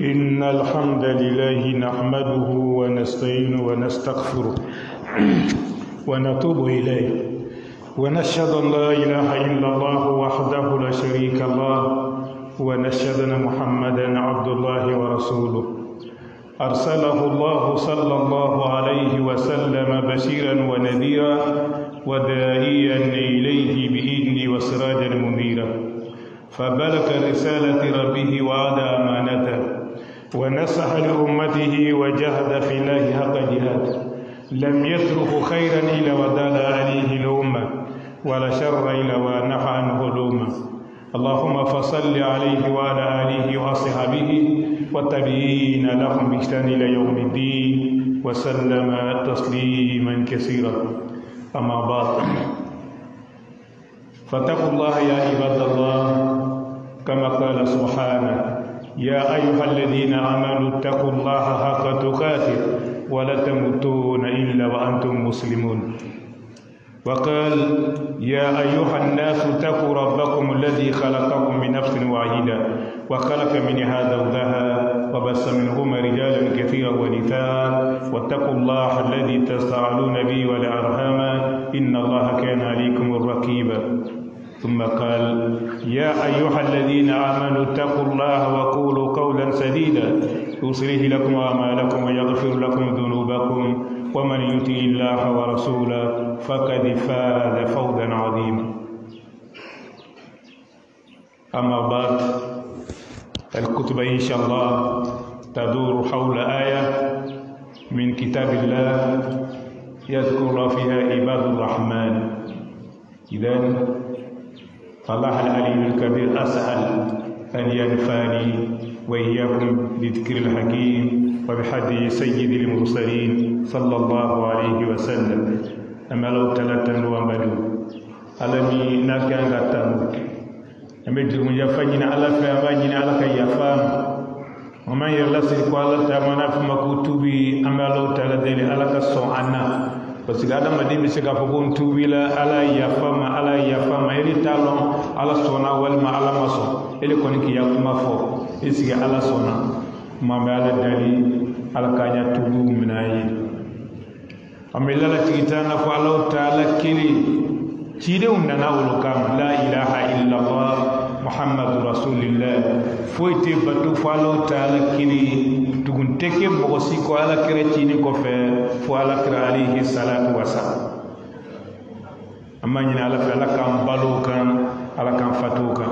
إن الحمد لله نحمده ونستعينه ونستغفره ونتوب إليه ونشهد أن لا إله إلا الله وحده لا شريك له ونشهد أن محمدا عبد الله ورسوله أرسله الله صلى الله عليه وسلم بشيرا ونذيرا وداعيا إليه بإذنه وسراجا منيرا فبلغ رسالة ربه وأدى أمانته ونصح لأمته وجاهد في الله حق جهاده لم يترك خيرا إلا ودل عليه الأمة ولا شر إلا ونحى عنه الأمة اللهم فصل عليه وعلى آله وأصحابه والتابعين لهم بإحسان إلى يوم الدين وسلم تسليما كثيرا أما بعد فاتقوا الله يا عباد الله كما قال سبحانه يا أيها الذين آمنوا اتقوا الله حق تقاته ولا تموتون إلا وأنتم مسلمون وقال يا أيها الناس اتقوا ربكم الذي خلقكم من نفس واحدة وخلق منها زوجها وبث منهما رجالا كثيرا ونساء واتقوا الله الذي تساءلون به والأرحام إن الله كان عليكم رقيبا ثم قال يا أيها الذين آمنوا اتقوا الله وقولوا قولا سديدا يصلح لكم أعمالكم ويغفر لكم ذنوبكم ومن يطع الله ورسوله فقد فاز فوزا عظيما أما بعد الكتب إن شاء الله تدور حول آية من كتاب الله يذكر الله فيها عباد الرحمن إذن فالله العلي الكبير أسأل أن ينفعني وإياكم بذكر الحكيم وبحديث سيد المرسلين صلى الله عليه وسلم أما لو تلتن ومدو ألمي نكان غتانو أمدر من يفنينا على فأمانينا على كي يفهم ومن يرلسل قوالا تامنا في مكتوبي أما لو تلتن على كسو عنا parce que adamaden bɛ se k'a fɔ ko n tubila ala yafa ma eri t'a lɔn ala sɔnna walima ala ma sɔn ele kɔni k'i ya kuma fɔ est ce que ala sɔnna kuma bɛ ala dali ala k'an ya tubu minɛ ye an bɛ lalatigi ta na fɔ alaw taala kelen cidenw nana olu kan la ilaha illallah muhammadu rasulillah foyi tɛ bato fɔ alaw taala kelen tugun tɛ kɛ mɔgɔ si kɔ ala kɛra cinin kɔfɛ fo ala kɛra alayhi salatu wasalam an b'a ɲini ala fɛ ala k'an balo kan ala k'an fatu kan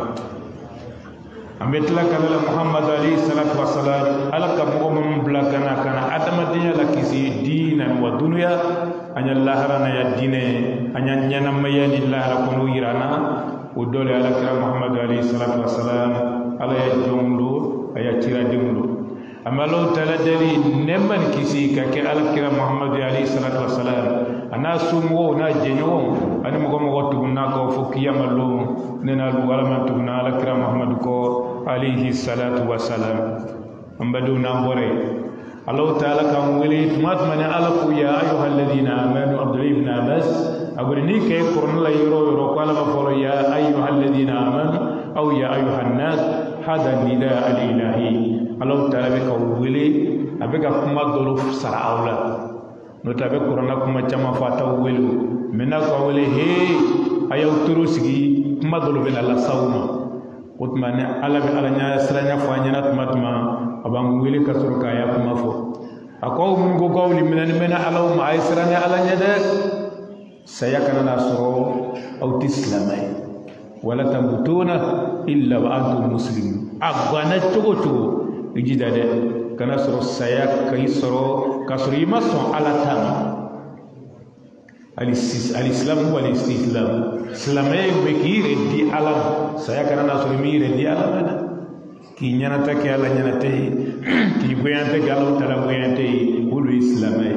an bɛ tila ka ala muhammadu alayhi salatu wasalam ala ka mɔgɔ minnu bila kana adamadenya la kisi diinan wa dunuya an ya lahara na ya diinɛ an ya ɲɛnamaya ni lahara kɔnɔ yirana o dɔ le ala kɛra muhammadu alayhi salatu wasalam ala ya jɔnw do a ya ciradenw do amalo tala dali nemman kisi ka ke alakira muhammadu alayhi salatu wassalam ana sumo na jenyo ani mo tuguna ko fo kiyamalo nena lu wala man tuguna alakira muhammadu ko alayhi salatu wassalam ambadu na bore allah taala kan weli tumat mana alaku ya ayuha alladhina amanu abdullah ibn abbas agurni ke qur'an la yoro ko ala ma ya ayuha alladhina amanu aw ya ayuha an-nas hada nida al-ilahi Allah taala bɛ ka wele a bɛ ka kuma dɔw sara aw la n'o tɛ a bɛ kuranna kuma caman fɔ a t'aw wele mɛ n'a ko a wele hee a y'aw toro sigi kuma dɔw bɛ na lase aw ma o tuma ni ala bɛ ala ɲɛ siranya fɔ an ɲɛna tuma a b'an wele ka sɔrɔ k'a ya kuma fɔ a ko aw minnu ko k'aw liminɛni mɛnna alaw ma a ye siran ni ala ɲɛ dɛ saya kana n'a sɔrɔ aw tɛ silamɛ ye wala tamutuna illa wa antum muslimun a ganna cogo cogo ijida de kana sɔrɔ saya kai sɔrɔ ka sɔrɔ i ma sɔn ala ta ma alislam wal istislam silamɛya bɛ k'i yɛrɛ di ala ma saya kana na sɔrɔ i m'i yɛrɛ di ala ma dɛ k'i ɲɛnata kɛ ala ɲɛnata ye k'i boyanta kɛ ala tala boyanta ye olu ye silamɛya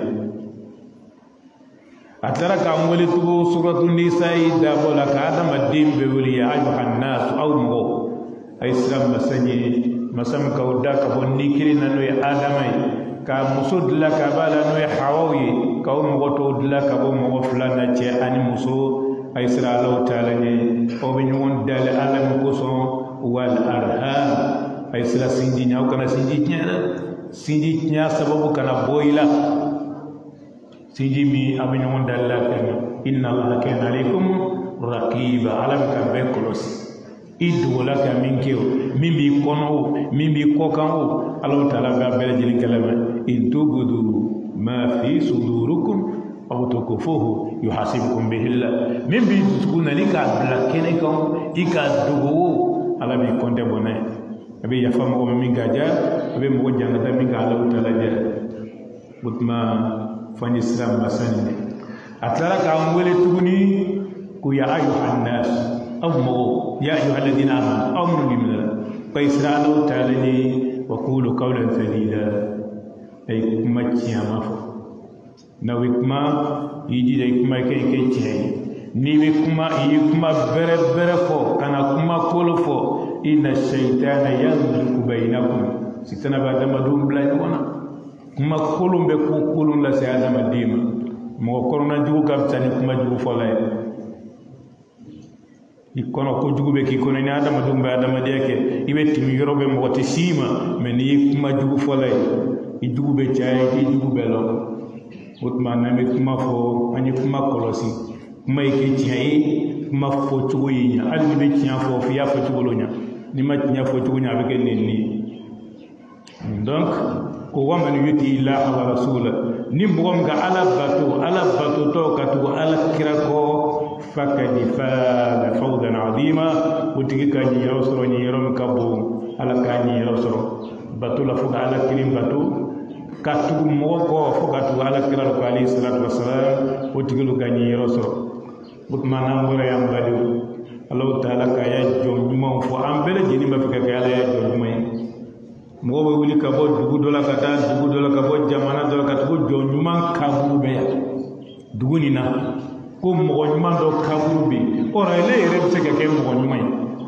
a taara k'an wele tugun suratu nisa yi dabɔ la ka adamaden bɛɛ wele ya ayuhan nas aw mɔgɔ a ye siran masa ɲɛ masa min k'aw da ka bɔ ni kelen na n'o ye adama ye ka muso dilan ka b'a la n'o ye hawaw ye k'aw mɔgɔ tɔw dilan ka bɔ mɔgɔ fila na cɛ ani muso a ye siran alaw taala ɲɛ aw bɛ ɲɔgɔn dali ala min kosɔn wal arham ay sila sinji nya kana sinji nya sababu kana boyla sinji mi abinyo mon dalla kan inna allaha kana alaykum raqiba alam ka be kolos idu wala ka min keo min bi kono min bi kokan Allah taala ga bele jili kalama in tubudu ma fi sudurukum aw tukufuhu yuhasibukum bihi Allah min bi kuna lika blakene kan ika dugo ala bi konde bonay abi ya famo ko min gaja abi mo jangata min ga Allah taala ja butma fani islam masani atlara ka ngole tuguni ku ya ayuhan nas ammo ya ayyuhal ladina amanu amru billah fa isra'alu ta'ala wa qulu qawlan sadida ay kuma kiyama fo na wikma yiji dai kuma kai ciyayi ni wikma yi kuma bere fo kana kuma kolo fo inna shaytana yanzuku bainakum sitana ba dama dum blay wona kuma kolum be ko kolum la sa adama dima mo korona jugo gam tani kuma jugo fo lay ikono ko jugo be ki kono ni adama dum be adama deke ibetti mi yorobe mo wote sima men yi kuma jugo fo lay i jugo be chay i jugo be lo utman na me kuma fo ani kuma kolosi kuma ke chay kuma fo jugo yinya ali be chay fo fi ya fo jugo lo nya ni ma nya fo jugo nya be ken ni donc ko waman yuti illaha wa rasula ni mbom ga ala bato to katu ala kirako fakadi fa fawdan azima utigi kanyi yosro ni yerom kabo ala kanyi yosro bato la fuga ala kirim bato katu moko fuga tu ala kirako alayhi salatu wassalam utigi lu kanyi yosro butmana ngore yam badu Allah taala ka ya jom nyuma fo ambele jini ma fika ala ya jom nyuma mo be wuli ka bo dugu dola ka ta dugu dola ka bo jamana dola ka to jo nyuma kaburu be ya dugu ni na ko mo nyuma do kaburu be ora ile yere be ke ke mo nyuma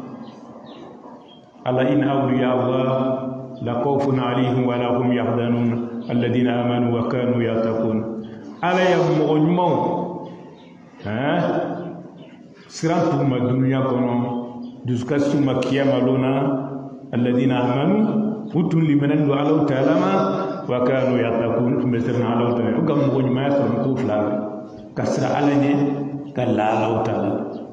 ala in awliya Allah la khawfun alayhim wa la hum yahzanun alladhina amanu wa kanu yattaqun ala ya mo nyuma sirantu ma dunya kono jusqu'à ce ma kiyama lona alladhina amanu utun limanan do Allah ta'ala ma wa kanu yattaqun mesirna Allah ta'ala gam mo nyuma ya ko fla kasra alane kala Allah ta'ala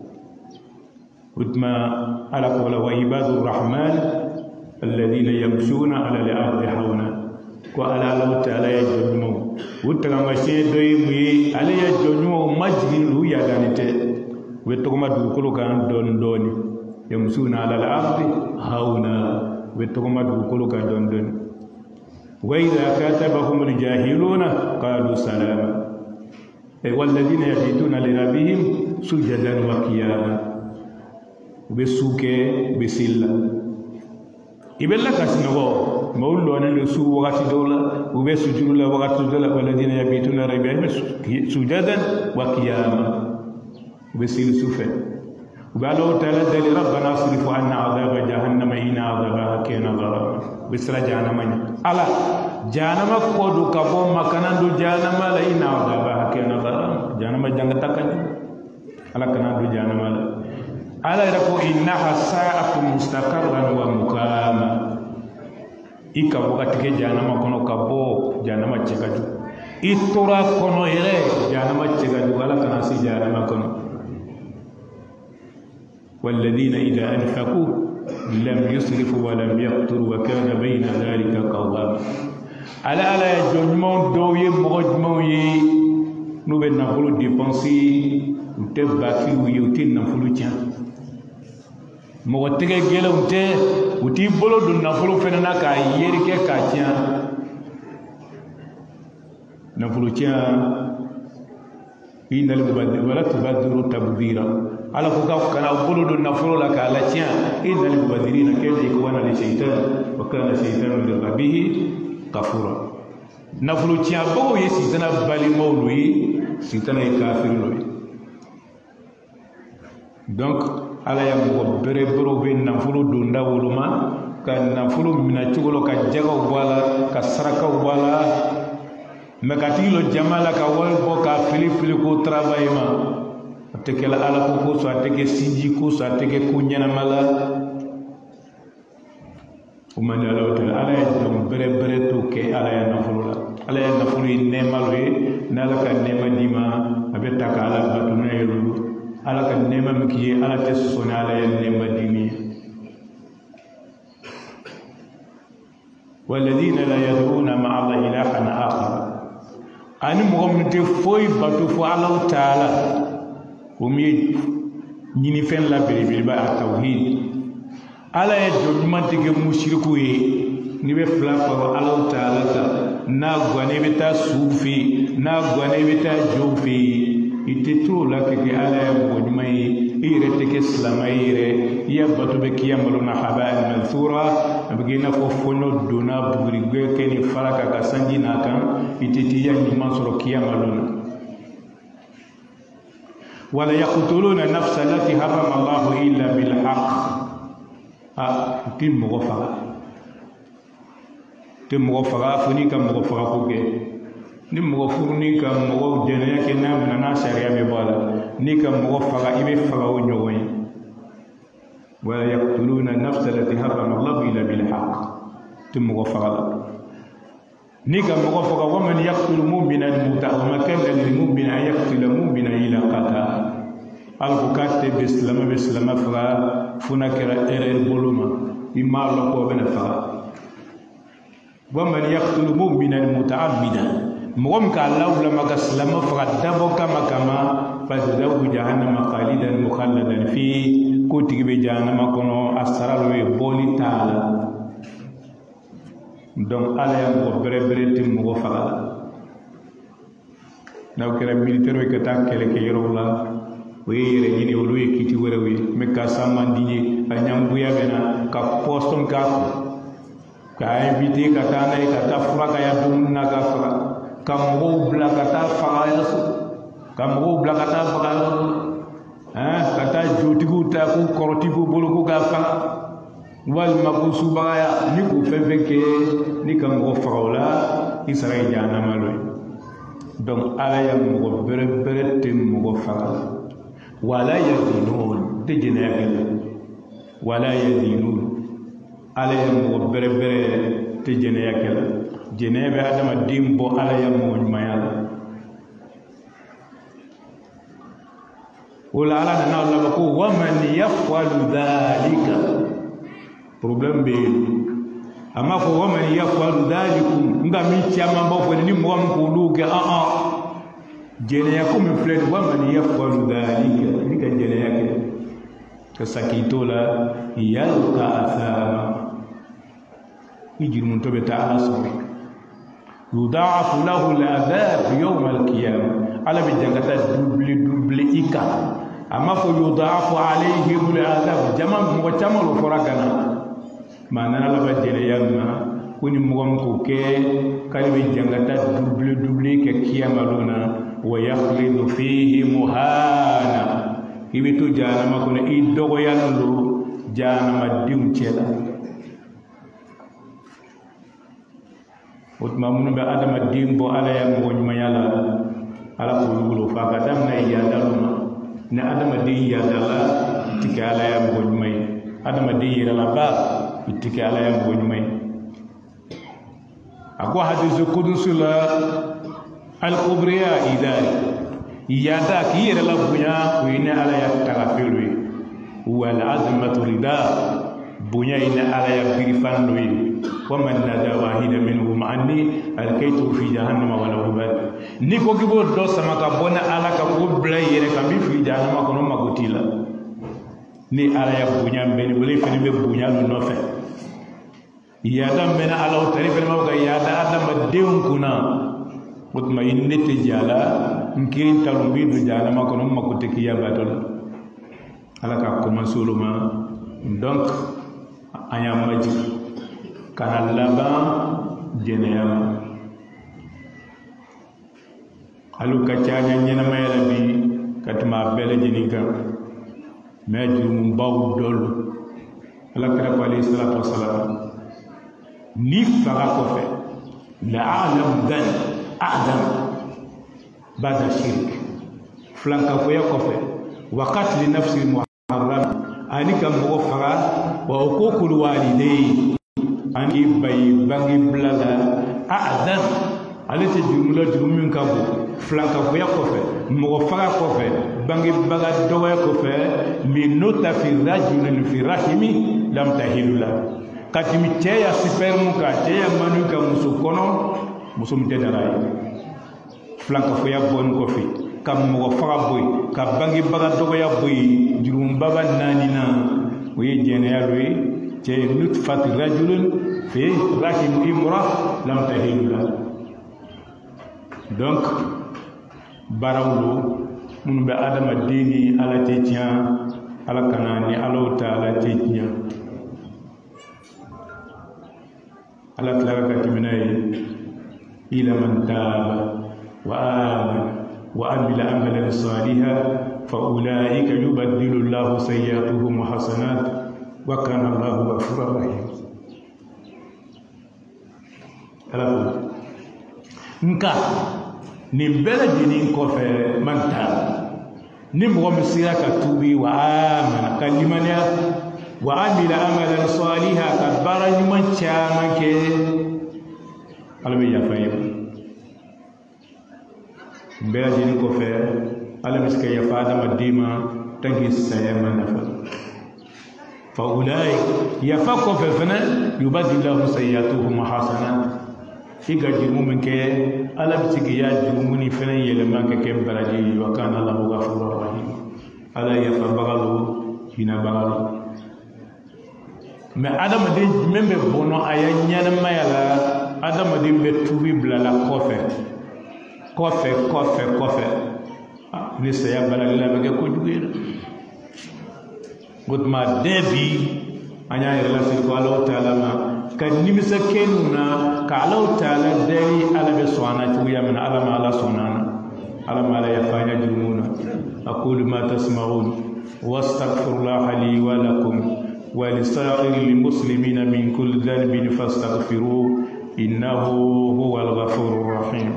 utma ala qawla wa ibadur rahman alladhina yamshuna ala al-ardi hawna ko ala Allah ta'ala ya jojumo utaga ma shedoy mu ala ya jojumo majlilu ya ganite wetto ma du ko kan don doni yamshuna ala al-ardi hawna ويتقوم بقولك دون وإذا كاتبهم الجاهلون قالوا سلاما والذين يبيتون لربهم سجدا وقياما بسوك بسلا إبلا كاسنغو مولو أن نسو وقت دولا وبسجد لا وقت دولا والذين يبيتون لربهم سجدا وقياما بسل سوفا وقالوا تعالى دل ربنا اصرف عنا عذاب جهنم إن عذابها كان غراما بسرا جهنم على جهنم كودو كبو مكانان دو جهنم لا إن عذابها كان غراما جهنم جنگتا كن على كنان دو جهنم على ركو إنها ساعة مستقرا ومقاما إيكا وقتك جهنم كنو كبو جهنم تشكاجو إتورا كنو إلي جهنم تشكاجو على كنان سي جهنم كنو والذين إذا أنفقوا لم يسرفوا ولم يقتروا وكان بين ذلك قواما على يجمعون دوي مغجموي نوبل نفلو ديبانسي وتباكي ويوتين نفلو تيان مغتك جيلا وتي بولو دون نفلو فنانا كا يريكي كا تيان نفلو تيان إن المبادر ولا تبادروا تبذيرا على فوق كان أقول دون نفر لك على تيان إن المبادرين كيف يكون للشيطان وكان الشيطان لربه كفورا نفر تيان بو يسيطان بالي مولوي شيطان كافر لوي donc ala ya mo bere bero be nafulu dunda woluma kan nafulu mina chugolo ka jago wala ka saraka wala makatilo jamala ka wal boka fili ko travaillement teke la ala ko so teke sinji ko so teke ko nyana mala ومن الله تعالى على يدوم بربرتو كي على ينفلولا على ينفلو النعمة لوي نالك النعمة ديما أبتك على بطنا يلو على النعمة مكي على تسون على النعمة ديمي والذين لا يدعون مع الله إلها آخر أنا مغمد فوي بطو على تعالى ومي نينفن لا بريبري با التوحيد ala ye jɔnɲuman tɛ mushriku ye ni bɛ fila fara Alahu Taala kan n'a gwanna i bɛ taa suw fɛ yen n'a gwanna i bɛ taa jɔnw fɛ yen i tɛ to o la ka kɛ ala ye mɔgɔ ɲuman ye i yɛrɛ tɛ kɛ silamɛ ye yɛrɛ i ya bato bɛ k'i ya malo na haba'an mansura a bɛ kɛ i n'a fɔ fɔɲɔ donna bugurigɛ kɛ ni fara kan ka sanji n'a kan i tɛ t'i ya ɲuman sɔrɔ k'i ya malo na wala yaqtuluna nafsa allati harrama Allahu illa bil haqq ti mɔgɔ faga fo ni ka mɔgɔ faga ko kɛ ni mɔgɔ furu ni ka mɔgɔ jɛnɛya kɛ n'a minɛ n'a sariya bɛ bɔ a la ni ka mɔgɔ faga i bɛ faga o ɲɔgɔn ye wala yaqtuluna nafsa allati harrama Allahu illa bil haqq ti mɔgɔ faga la ni ka mɔgɔ faga wa man yaqtul mu'minan muta'ammidan kana lil mu'mini an yaqtula mu'minan illa qata albukate be silama faga funa kɛra erreur bolo ma i m'a lɔn k'o bɛna faga wa man yaqtulu mu'minan muta'ammidan mɔgɔ min k'a lawulama ka silama faga dabɔ kama fajazahu jahannama khalidan mukhalladan fi ko tigi bɛ jahannama kɔnɔ a sara dɔ ye bɔli t'a la donc ala ye mɔgɔ bɛrɛbɛrɛ tɛ mɔgɔ faga la n'aw kɛra militaire ye ka taa kɛlɛ kɛ yɔrɔw la o ye yɛrɛ ɲini olu ye kiti wɛrɛw ye mais ka san man di ye a ɲangoya bɛ na ka pɔsɔn k'a kun k'a invité ka taa n'a ye ka taa furakaya dumuni na ka faga ka mɔgɔw bila ka taa faga yɔrɔ ka mɔgɔw bila ka taa faga yɔrɔ ka taa jotigiw ta k'u kɔrɔtigiw bolo ko k'a faga walima ko subagaya ni k'o fɛn fɛn kɛ ni ka mɔgɔ faga o la i sara ye jahanama dɔ ye donc ala ye mɔgɔ bɛrɛbɛrɛ tɛ mɔgɔ faga la wala yazinun tɛ jɛnɛya kɛ la wala yazinun ala ye mɔgɔ bɛrɛbɛrɛ tɛ jɛnɛya kɛ la jɛnɛya bɛ adamaden bɔ ala ye mɔgɔ ɲumanya la o la ala nana laban ko waman yaf'alu dhalika problème bɛ yen a m'a fɔ waman yaf'alu dhalikum nka min caman b'a fɔ ni mɔgɔ min k'olu kɛ jɛnɛya ko min filɛ nin waman yaf'alu dhalika ni ka jɛnɛya kɛ ka saki t'o la yalqa athama i jurumutɔ bɛ taa ala sɔrɔ yudaafu lahu al-adhab yawm al-qiyamah ala bɛ jangata double i kan a m'a fɔ yudaafu alayhim al-adhab jama mɔgɔ caman lo fɔra kana maana ala bɛ jɛnɛya na ko ni mɔgɔ min k'o kɛ k'ale bɛ jangata double kɛ kiyama don na wa yakhlidu fihi muhana i bɛ to jahanama kɔnɔ i dɔgɔyalen don jahanamadenw cɛ la o tuma minnu bɛ adamaden bɔ ala ye mɔgɔ ɲumanya la ala k'olu wolo f'a ka daminɛ yaadalo ma ni adamaden yaadala i tɛ kɛ ala ye mɔgɔ ɲuman ye adamaden yɛrɛlaba i tɛ kɛ ala ye mɔgɔ ɲuman ye a ko hadisi kudusi la alikubriya idari yaada k'i yɛrɛ la bonya o ye ne ala ya tagafeere ye wal azmatu rida bonya ye ne ala ya birifan dɔ ye waman nada wahida minhum anni alkaytu fi jahannama wala hubal ni ko k'i b'o dɔ sama ka bɔ ne ala ka ko bila i yɛrɛ kan min fili jahannama kɔnɔ mago t'i la ni ala ya bonya bɛ ne bolo i fɛnɛ bɛ bonya lo nɔfɛ yaada mɛnna ala o tari fɛnɛ b'a fɔ ka yaada adamadenw kunna o tuma i ne tɛ jala n kirin talon b'i don jahannama kɔnɔ n mago tɛ k'i ya bato la ala ka commencer olu ma donc an y'an majigi kana laban jɛnɛya ma hali ka ca an ɲɛnamaya la bi ka tɛmɛ a bɛɛ lajɛlen kan mais jurumubaw dɔlu ala kira ko alayhi salatu wasalam ni faga kɔfɛ la a'lamu dan adam bada shirk filankafoya kɔfɛ wa qatli nafsi muharram ani ka mɔgɔ faga wa uququl walidayn ani bayi bangi blala a'zam ale te jumla jurumin ka bo flanka foya ko fe mo faga ko fe bangi baga doya ko fe min nota fi rajulin fi rahimi lam tahilula katimi teya supermu ka teya manu ka muso kono muso mte daray flanka foya bon ko fi kam mo faga boy ka bangi baga doya boy jurum baba nanina oui jene ya lui te nutfat rajulin fi rahim imra lam tahilula. Donc barawlo mun be adama dini ala tetia ala kanani ala taala tetia ala tlaga katimnay ila man taaba wa amana wa amila amalan salihan fa ulaika yubaddilu Allahu sayyi'atuhum hasanat wa kana Allahu ghafurur rahim. Ala nka nin bɛɛ lajɛlen kɔfɛ man taaba ni mɔgɔ min sera ka tuubi wa amana ka limaniya wa amila amalan salihan ka baara ɲuman caman kɛ ala bɛ yafa ye nin bɛɛ lajɛlen kɔfɛ ala bɛ se ka yafa adamaden ma tant que saya ma nafa fa ulai yafa kɔfɛ fana yubadilu Allahu sayyi'atuhum hasanat iga jurumu min kɛ ala bɛ se k'i ya jurumu ni fɛnɛ yɛlɛma ka kɛ baraji ye wa kana Allahu ghafurur rahim ala yafabaga lo hinabaga lo mais adamaden jumɛn bɛ bɔnɔ a ya ɲɛnamaya la adamaden bɛ tubi bilala kɔfɛ ni saya balali la bɛ kɛ kojugu ye o tuma bɛɛ bi an y'a yɛrɛ lasiri ko Alahu Taala ma ka nimisa kɛnu na ka Alahu Taala deli ala bɛ sɔn an na cogoya min na ala ma ala sɔn an na ala ma ala yafa an ya jurumu na aqulu ma tasma'un wastaghfirullaha li wa lakum wa lisa'iril muslimina min kulli dhanbin fastaghfiruhu innahu huwal ghafurur rahim.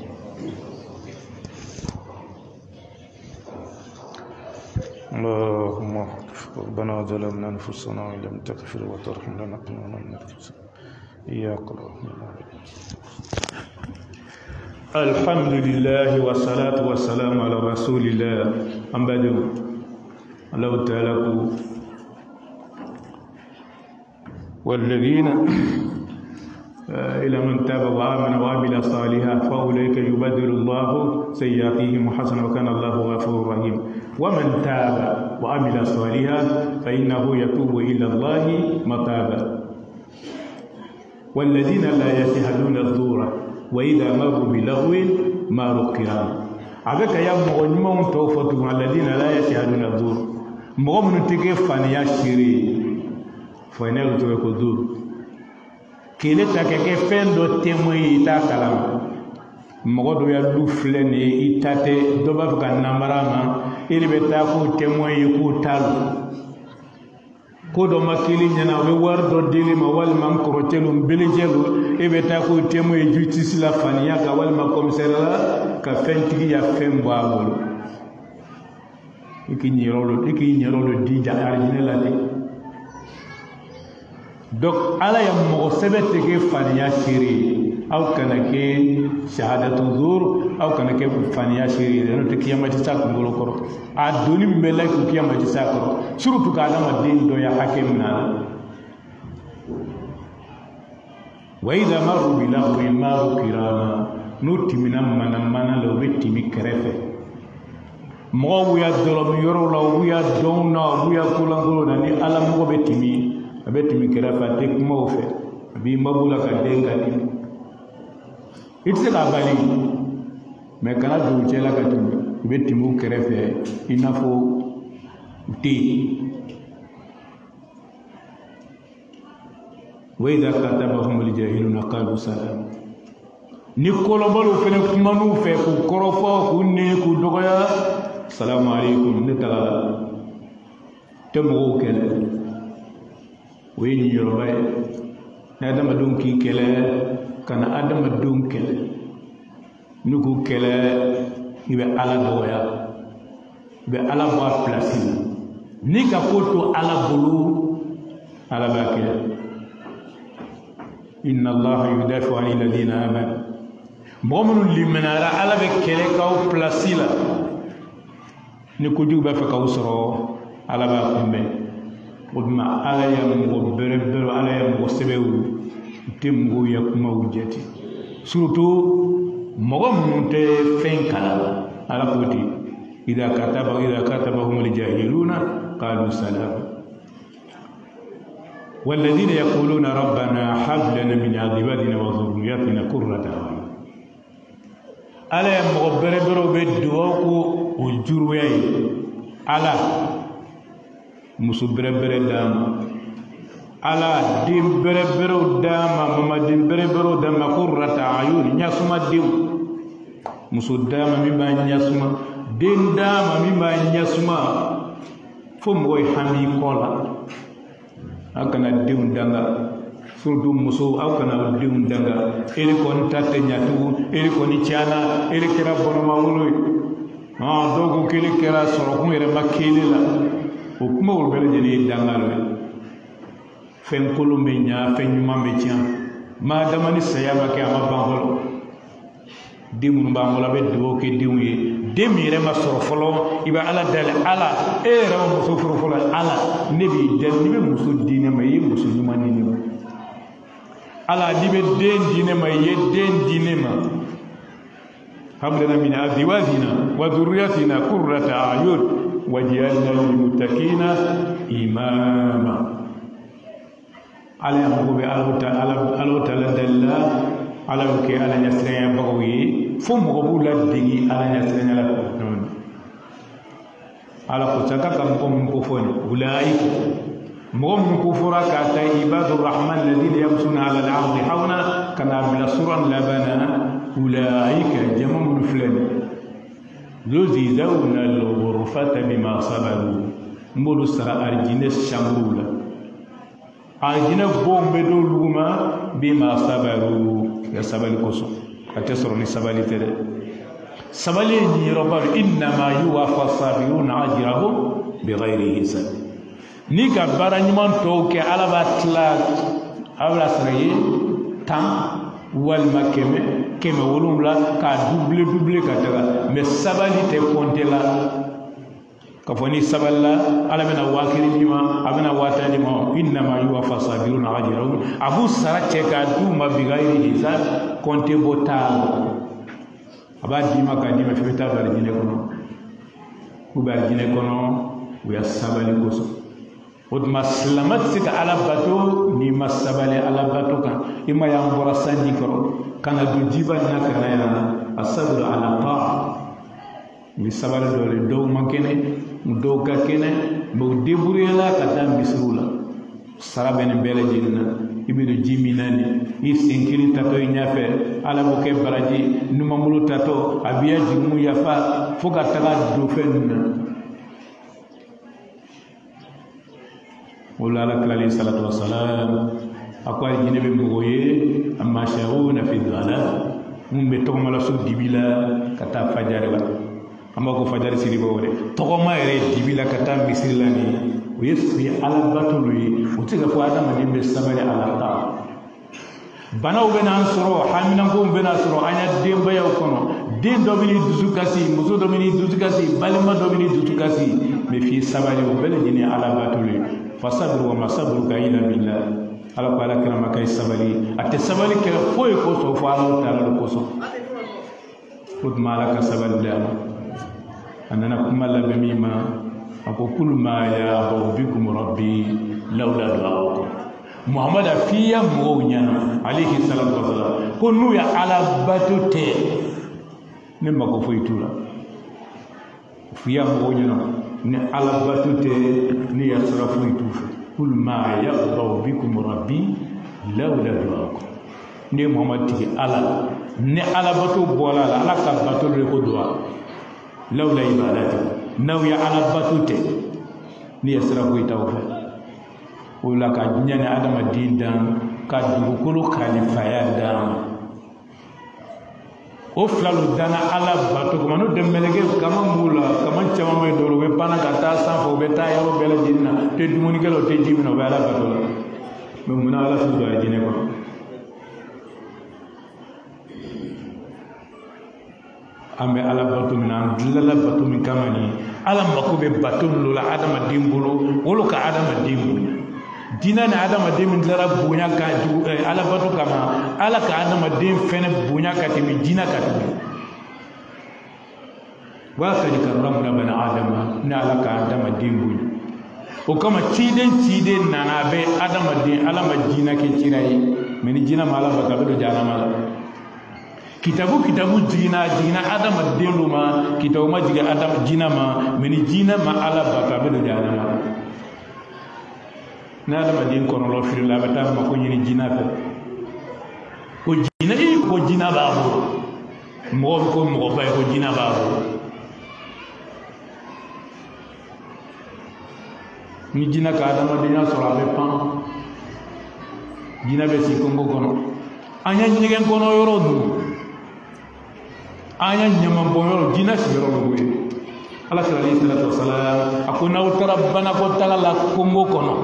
اللهم ربنا ظلمنا انفسنا وان لم تغفر وترحمنا لنكونن من الخاسرين اياك نعبد. الحمد لله والصلاة والسلام على رسول الله أمبادو الله تعالى والذين إلى من تاب وآمن وعمل صالحا فأولئك يبدل الله سيئاتهم حسنا وكان الله غفورا رحيما ومن تاب وعمل صالحا فإنه يتوب إلى الله متابا والذين لا يشهدون الزور وإذا مروا بلغو مروا كرام avec ya mo nyuma to fotu alladina la yashhaduna dhur mo mun tike fani ya shiri fane to ko dhur kile ta ke fendo temoyi ta kala mo do ya lu flene itate do ba ka namarama ili beta ko temoyi ko talu ko do makili nyana we war do dili ma wal man ko telu belijelu e beta ko temo e justice la fania ka wal ma commissaire la ka fentigi ya fembo abolo iki nyerolo di ja arjine la de donc ala ya mo sebete ke fania shiri aw kana ke shahadatu zur aw kana ke fania shiri no te kiyamati sa ko ngolo koro a doni mbela ko kiyamati sa ko surtout ka dama din do ya hakim na wa idha maru bi lahwi maru kirama nuti minam mana lo betti mi krefe mo wuya dolo yoro lo wuya donna wuya kulangolo na ni ala mo betti mi krefa tek mo fe bi mabula ka denga ti itse la bali me kana du chela ka tu betti mu krefe inafo ti wa idha katabahum aljahiluna qalu salam ni kolombalu fene kumanu fe ku korofo ku ne ku dogoya assalamu alaykum ne tagala temo kele we ni yorobay na dama dum ki kele kana adama dum kele nugu kele ibe ala dogoya be ala ba place ni ka koto ala bulu ala ba kele inna allaha yudafi'u 'anil ladina amanu mo'minu limanara ala be kele kaw place la ni ko juba fa kaw soro ala ba kumbe odma ala ya mo bere ala ya mo sebewu temgo ya kuma wujeti surtout mo'minu te fen kala ala koti idha katabahum al-jahiluna qalu salam والذين يقولون ربنا هب لنا من أزواجنا وذرياتنا قرة أعين ألا يمغبر برو بدوكو وجروي ألا مسبر دام ألا دم برو دام ماما دم برو دام قرة أعين نسمع ديو مسدام مما نسمع دين دام مما نسمع فموي حمي قولا akana diun danga surdu muso akana diun danga ele kon tatte nyatu ele kon tiana ele kera bono mawulu dogo kele kera soro ko ere makele la o kuma wol bele jeni danga lo fen kolumbe nya fen nyuma me tian ma damani sayaba ke ama bangolo dimun bangola be do ke diun ye demire ma soro folo iba ala dal ala era muso foro folo ala nebi dal ni muso dine ma yi muso nyuma ni ala dibe den dine ma ye den dine ma hablana min azwajina wa dhurriyyatina qurrata a'yun waj'alna lil muttaqina imama ala yaqubi ala ta'ala dalla ala ke ala nyasraya bagawi fo mo bula digi ala nyasraya la non ala ko taka kam ko foni ulai mo ko fura ka ta ibadur rahman alladhina yamsuna ala al-ardi hawna kama bil suran labana ulaika jamun fulan zuzi zawna al-ghurfata bima sabaru mbulu sara arjine shamrula arjine bombe do luma bima sabaru ya sabali koso atesoro ni sabali tere sabali ni robar inna ma yuwafa sabiruna ajrahum bighayri hisab ni ka baranyman to ke alaba tla awla saraye tam wal makeme keme wolumla ka double ka tara mais sabali te compte la kafoni saballa ala bena wakiri nima abena watani ma inna ma yuwafa sabiruna ajrahum abu sarate ka duma bigairi hisab konte botal abadi maka dima fita bar jine kono ubar jine kono uya sabali koso od maslamat sika ala bato ni masabali ala bato kan ima yang borasani koro kana du jiban nakana ya asabru ala ta'a mi sabali dole do makene do ka kene bo deburela kata misrula sarabene bele jinna ibido jiminani i sinkiri tato nyafe ala bo ke baraji numa mulu tato abiya jimu yafa foka taga do fenna wala alayhi salatu wassalam akwa jinebe mboye amma shauna fi dhalal mumbe to mala su dibila kata fajare la amma ko fajare siri bawde to ko mayre dibila kata misilani o yesu bi ala batului o tiga fo adama dimbe sabale ala ta banaw bena ansoro hamina ko bena soro anya demba yaw kono den do bini duzukasi muso do bini duzukasi balima do bini duzukasi me fi sabale o bele dini ala batului fasabru wa masabruka ila billah ala ko ala kirama kay sabali ate sabali ke foy ko so fo ala taala ko so fut malaka sabal dama anana kuma la bemima ako kul ma ya bikum rabbi lawla du'akum muhammad afiya mu'nya alayhi salatu wassalam ko nu ya ala batute ne mako foy tula fiya mu'nya ni ala batute ni ya sarafu tufu kul ma ya bikum rabbi lawla du'akum ne muhammad ti ala ne ala batu bola ala ka batu le ko du'a lawla ibadati naw ya ala batute ni yasrafu tawfa wala ka nyane adama dindan ka dugukulu khalifa ya dan o flalu dana ala batu ko manu demmelege kama mula kama chama may dolo be pana kata sanfo be ta yaro bela dinna te dumuni kelo te jimino be ala batu me muna ala su do jine ko ambe ala batu min an dilala batu min kamani ala mako be batu lula adama dimbulu wolo ka adama dimbulu dina na adama dim dara bunya ka ala batu kama ala ka adama dim fene bunya ka timi dina ka timi wa ka di karramna bani adama na ala ka adama dimbulu o kama ciden nana be adama dim ala ma dina ke cirai meni dina mala baka be do jana mala kitabu dina adama dim ma kitabu ma jiga adama dina ma meni dina ma ala baka be do jana mala na adama din kono lo firi la bata ma ko nyini jina ta ko jina ba mo ba ko jina ba ni jina ka adama din so la be pan jina be si kongo kono anya nyige kono yoro du anya nyama bo yoro jina si yoro go ala sallallahu alaihi wasallam akuna utarabbana ko tagala kongo kono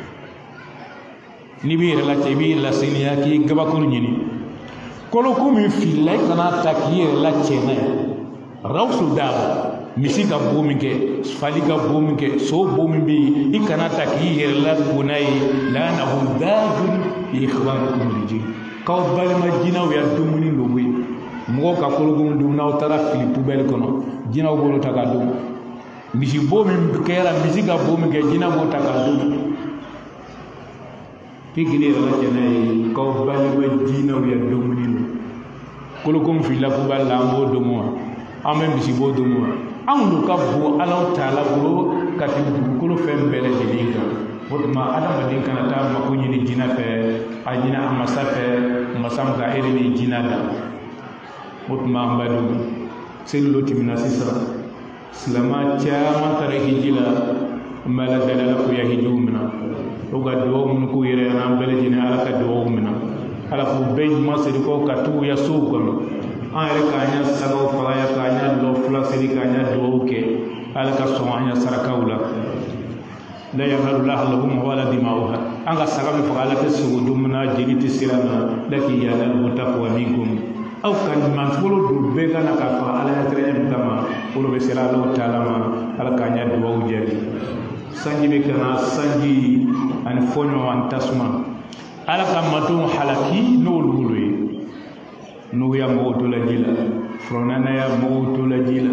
ni bi la te bi la siniya ki gaba ko nyini kolo ko mi filla kana takiye la chena rawsu dawa misika bomi ke falika bomi ke so bomi bi ikana takiye la kunai la nahu dajun ikhwanukum riji ka bal majina ya dumuni lobi mo ka kolo gum dum na tara fili poubelle kono jina bolo taka dum misi bomi kera misika bomi ke jina mo taka dum pigili la kenai ko bali wa dina wi domuni ko ko filla ko balla mo domo amem bisi bo domo amdu ka bo ala taala bo kati ko fem bele diga botma adama din kana ta ma ko ni dina fe ajina amasa fe masam ga ere ni dina da botma mbadu sello timina sisa salama chama tare hijila mala dalala ko ya hijumna oga do mun ko yere na bele jina ala ka do mun ala ko be ma se ko ka tu ya su ko an yere ka nya salo fala ya ka nya do fla se ka nya do ke ala ka so anya sarakawla la yahlu lahum wala dimauha an ga sagabe fa ala ka su dumna jini tisirana laki ya la taqwa minkum aw kan man folo do be ga na ka fa ala ya tere kama folo be sira Allah taala ma ala ka nya do jadi sanji be kana sanji an fonyo an tasma ala kam matum halaki no lului no ya moto la jila fronana ya moto la jila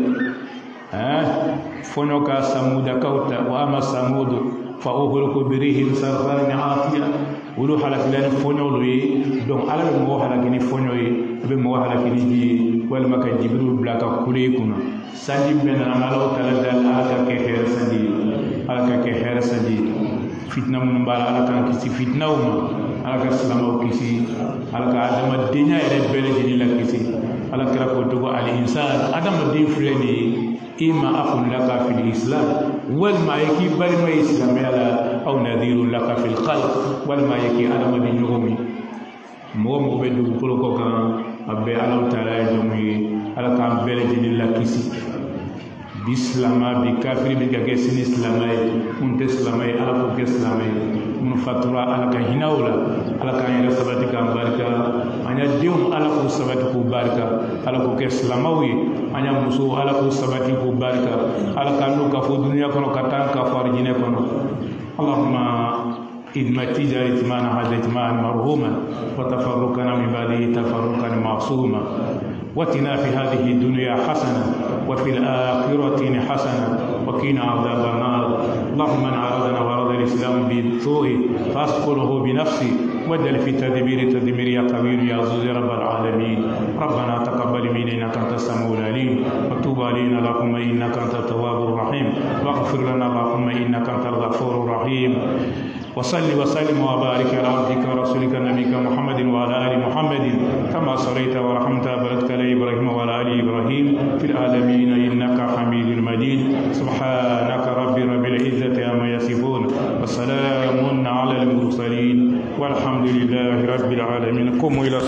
fonyo ka samuda kauta wa ama samudu fa uhruku birihim sarfan afiya wulu halaki lan fonyo lui donc ala be mo halaki ni fonyo yi be mo halaki ni ji wal maka jibril blaka kule kuna sanji ben na ala taala dal ala ke her sanji ala ka ke her sanji fitna mun bala ala kan kisi fitna uma ala ka salama kisi ala ka adama dinya ere bele jini la kisi ala kira ko to al insan adama din freni ima akun laka fil islam wal ma yaki bari ma islam ala aw nadhirun laka fil khalq wal ma yaki adama din yomi mo be du ko kan abbe ala taala yomi ala ka bele jini la kisi bislama bi kafiri bi gage sin islamay unte islamay ala ko ke islamay mun fatura ala ka hinawla ala ka yara sabati ka barka anya dium ala ko sabati ko barka ala ko ke islamawi anya musu ala ko sabati ko barka ala ka no ka fo dunya kono katan ka farjine kono allahumma إدمة تجارة ما نهجت معا مرهوما وتفرقنا من بعده تفرقا معصوما واتنا في هذه الدنيا حسنة وفي الآخرة حسنة وقنا عذاب النار اللهم من أرادنا وأراد الإسلام بالسوء فأسقله بنفسه واجعل في تدبير يا قوي يا عزيز يا رب العالمين ربنا تقبل منا إنك أنت السميع العليم وتب علينا اللهم إنك أنت التواب الرحيم واغفر لنا اللهم إنك أنت الغفور الرحيم وصل وسلم وبارك على عبدك ورسولك نبيك محمد وعلى ال محمد كما صليت ورحمت وباركت على ابراهيم وعلى ال ابراهيم في العالمين انك حميد مجيد سبحانك رب العزه عما يصفون وسلام على المرسلين والحمد لله رب العالمين قوموا الى